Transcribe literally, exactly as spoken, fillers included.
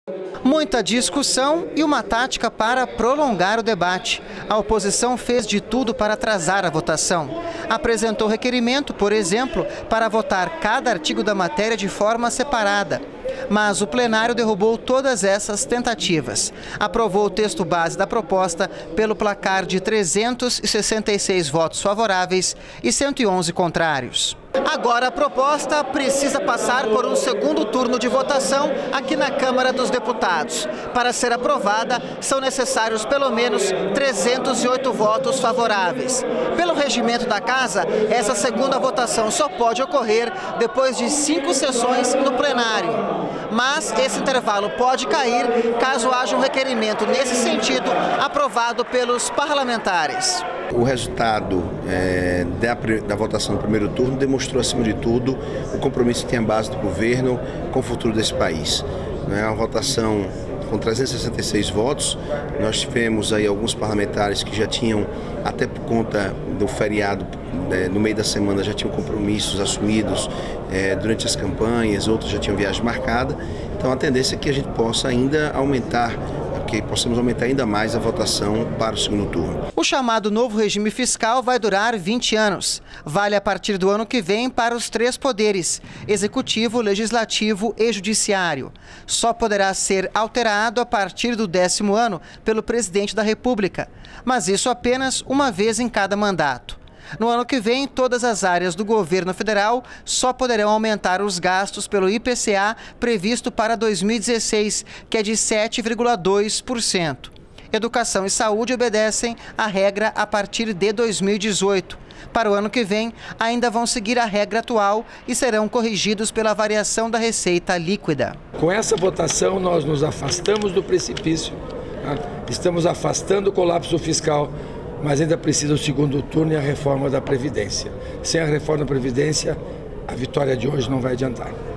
Muita discussão e uma tática para prolongar o debate. A oposição fez de tudo para atrasar a votação. Apresentou requerimento, por exemplo, para votar cada artigo da matéria de forma separada. Mas o plenário derrubou todas essas tentativas. Aprovou o texto base da proposta pelo placar de trezentos e sessenta e seis votos favoráveis e cento e onze contrários. Agora a proposta precisa passar por um segundo turno de votação aqui na Câmara dos Deputados. Para ser aprovada, são necessários pelo menos trezentos e oito votos favoráveis. Pelo regimento da Casa, essa segunda votação só pode ocorrer depois de cinco sessões no plenário. Mas esse intervalo pode cair caso haja um requerimento nesse sentido aprovado pelos parlamentares. O resultado é, da, da votação no primeiro turno demonstrou, acima de tudo, o compromisso que tem a base do governo com o futuro desse país. É uma votação com trezentos e sessenta e seis votos. Nós tivemos aí alguns parlamentares que já tinham, até por conta do feriado, é, no meio da semana, já tinham compromissos assumidos é, durante as campanhas, outros já tinham viagem marcada. Então a tendência é que a gente possa ainda aumentar, que possamos aumentar ainda mais a votação para o segundo turno. O chamado novo regime fiscal vai durar vinte anos. Vale a partir do ano que vem para os três poderes: executivo, legislativo e judiciário. Só poderá ser alterado a partir do décimo ano pelo presidente da República, mas isso apenas uma vez em cada mandato. No ano que vem, todas as áreas do governo federal só poderão aumentar os gastos pelo I P C A previsto para dois mil e dezesseis, que é de sete vírgula dois por cento. Educação e saúde obedecem à regra a partir de dois mil e dezoito. Para o ano que vem, ainda vão seguir a regra atual e serão corrigidos pela variação da receita líquida. Com essa votação, nós nos afastamos do precipício, tá? Estamos afastando o colapso fiscal, mas ainda precisa o segundo turno e a reforma da Previdência. Sem a reforma da Previdência, a vitória de hoje não vai adiantar.